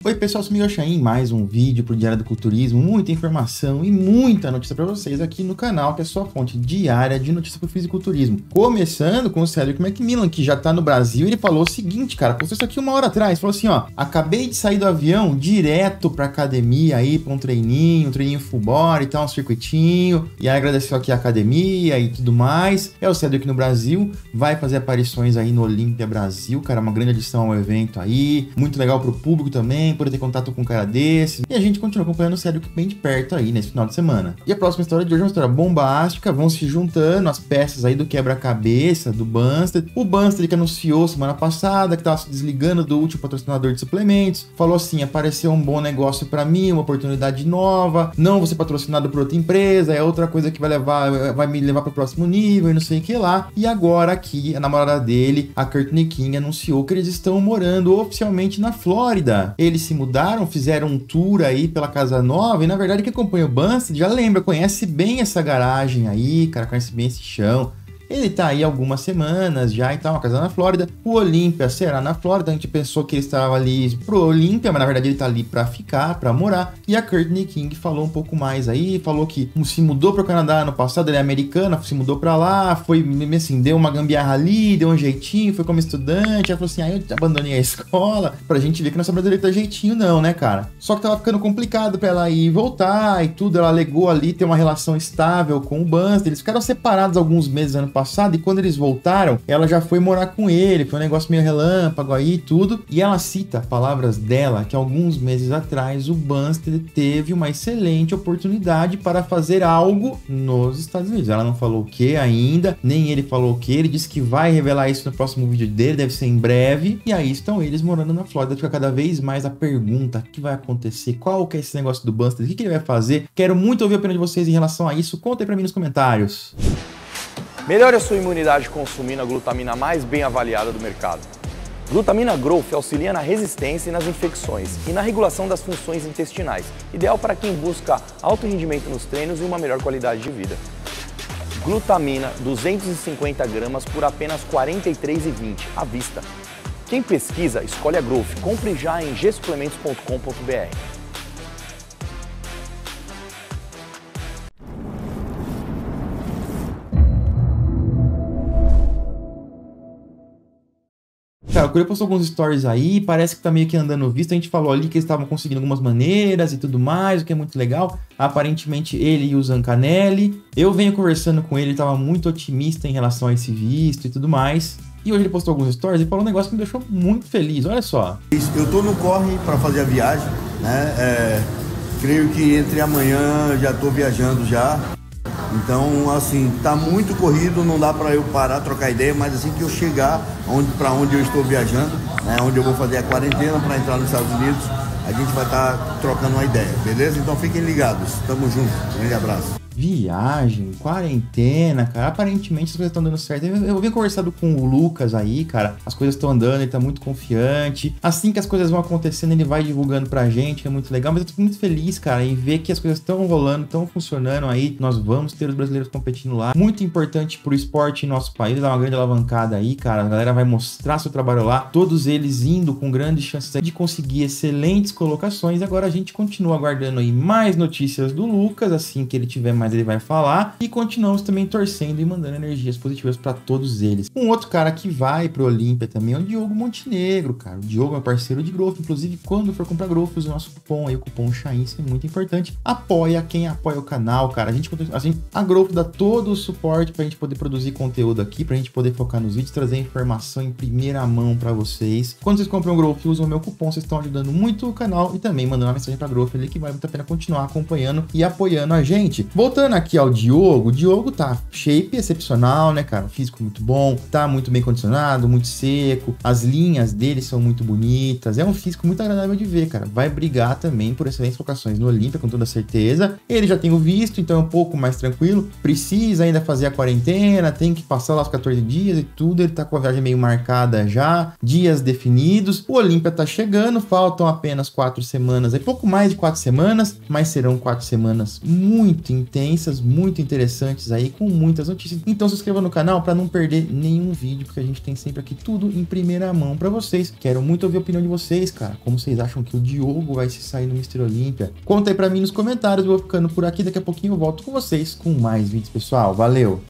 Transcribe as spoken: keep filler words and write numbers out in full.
Oi pessoal, sou o Miguel Chain, mais um vídeo pro Diário do Culturismo, muita informação e muita notícia para vocês aqui no canal, que é a sua fonte diária de notícia pro fisiculturismo. Começando com o Cedric McMillan, que já tá no Brasil, ele falou o seguinte, cara, postou isso aqui uma hora atrás, falou assim, ó, acabei de sair do avião direto pra academia aí, pra um treininho, um treininho full body e tal, um circuitinho, e aí agradeceu aqui a academia e tudo mais. É o Cedric no Brasil, vai fazer aparições aí no Olímpia Brasil, cara, uma grande adição ao evento aí, muito legal pro público também, poder ter contato com um cara desse. E a gente continua acompanhando o Cedric bem de perto aí nesse final de semana. E a próxima história de hoje é uma história bombástica, vão se juntando as peças aí do quebra-cabeça do Bumstead. O Bumstead que anunciou semana passada que tava se desligando do último patrocinador de suplementos, falou assim, apareceu um bom negócio pra mim, uma oportunidade nova, não vou ser patrocinado por outra empresa, é outra coisa que vai levar, vai me levar pro próximo nível e não sei o que lá. E agora aqui, a namorada dele, a Courtney King, anunciou que eles estão morando oficialmente na Flórida. Eles se mudaram, fizeram um tour aí pela casa nova e na verdade quem acompanha o Bumstead já lembra, conhece bem essa garagem aí, cara, conhece bem esse chão. Ele tá aí algumas semanas já e tal, uma casa na Flórida. O Olímpia será na Flórida. A gente pensou que ele estava ali pro Olímpia, mas na verdade ele tá ali pra ficar, pra morar. E a Courtney King falou um pouco mais aí, falou que se mudou pro Canadá ano passado, ele é americana, se mudou pra lá, foi assim, deu uma gambiarra ali, deu um jeitinho, foi como estudante. Ela falou assim, aí ah, eu abandonei a escola, pra gente ver que nossa brasileira tá jeitinho não, né, cara? Só que tava ficando complicado pra ela ir e voltar e tudo. Ela alegou ali ter uma relação estável com o Bumstead. Eles ficaram separados alguns meses ano passado, e quando eles voltaram, ela já foi morar com ele, foi um negócio meio relâmpago aí e tudo, e ela cita palavras dela, que alguns meses atrás o Bumstead teve uma excelente oportunidade para fazer algo nos Estados Unidos. Ela não falou o que ainda, nem ele falou o que, ele disse que vai revelar isso no próximo vídeo dele, deve ser em breve, e aí estão eles morando na Flórida. Fica cada vez mais a pergunta, o que vai acontecer, qual que é esse negócio do Bumstead, o que, que ele vai fazer? Quero muito ouvir a opinião de vocês em relação a isso, conta aí pra mim nos comentários. Melhore a sua imunidade consumindo a glutamina mais bem avaliada do mercado. Glutamina Growth auxilia na resistência e nas infecções e na regulação das funções intestinais, ideal para quem busca alto rendimento nos treinos e uma melhor qualidade de vida. Glutamina duzentos e cinquenta gramas por apenas quarenta e três reais e vinte centavos à vista. Quem pesquisa, escolhe a Growth. Compre já em g suplementos ponto com ponto br. Cara, o Coreia postou alguns stories aí, parece que tá meio que andando visto. A gente falou ali que eles estavam conseguindo algumas maneiras e tudo mais, o que é muito legal. Aparentemente ele e o Zancanelli. Eu venho conversando com ele, ele tava muito otimista em relação a esse visto e tudo mais. E hoje ele postou alguns stories e falou um negócio que me deixou muito feliz, olha só. Eu tô no corre para fazer a viagem, né? É, creio que entre amanhã já tô viajando já. Então, assim, tá muito corrido, não dá para eu parar, trocar ideia, mas assim que eu chegar onde, para onde eu estou viajando, né, onde eu vou fazer a quarentena para entrar nos Estados Unidos, a gente vai estar tá trocando uma ideia, beleza? Então fiquem ligados, tamo junto, um grande abraço. Viagem, quarentena, cara, aparentemente as coisas estão dando certo. Eu, eu venho conversado com o Lucas aí, cara, as coisas estão andando, ele tá muito confiante. Assim que as coisas vão acontecendo, ele vai divulgando pra gente, que é muito legal. Mas eu tô muito feliz, cara, em ver que as coisas estão rolando, estão funcionando aí. Nós vamos ter os brasileiros competindo lá. Muito importante pro esporte em nosso país, dá uma grande alavancada aí, cara. A galera vai mostrar seu trabalho lá, todos eles indo com grandes chances de conseguir excelentes colocações. Agora a gente continua aguardando aí mais notícias do Lucas, assim que ele tiver mais ele vai falar, e continuamos também torcendo e mandando energias positivas para todos eles. Um outro cara que vai pro Olímpia também é o Diogo Montenegro, cara. O Diogo é parceiro de Growth, inclusive quando for comprar Growth, use o nosso cupom aí, o cupom Chain, isso é muito importante. Apoia quem apoia o canal, cara. A gente, a gente a Growth dá todo o suporte pra gente poder produzir conteúdo aqui, pra gente poder focar nos vídeos, trazer informação em primeira mão para vocês. Quando vocês compram Growth, usam o meu cupom, vocês estão ajudando muito o canal e também mandando uma mensagem pra Growth ali que vale muito a pena continuar acompanhando e apoiando a gente. Voltando aqui ao Diogo, o Diogo tá shape excepcional, né, cara? Físico muito bom, tá muito bem condicionado, muito seco, as linhas dele são muito bonitas, é um físico muito agradável de ver, cara. Vai brigar também por excelentes colocações no Olímpia, com toda certeza. Ele já tem o visto, então é um pouco mais tranquilo. Precisa ainda fazer a quarentena, tem que passar lá os quatorze dias e tudo. Ele tá com a viagem meio marcada já, dias definidos. O Olímpia tá chegando, faltam apenas quatro semanas, é pouco mais de quatro semanas, mas serão quatro semanas muito intensas extensas, muito interessantes aí, com muitas notícias. Então se inscreva no canal para não perder nenhum vídeo, porque a gente tem sempre aqui tudo em primeira mão para vocês. Quero muito ouvir a opinião de vocês, cara. Como vocês acham que o Diogo vai se sair no mister Olímpia? Conta aí para mim nos comentários. Eu vou ficando por aqui. Daqui a pouquinho eu volto com vocês com mais vídeos, pessoal. Valeu!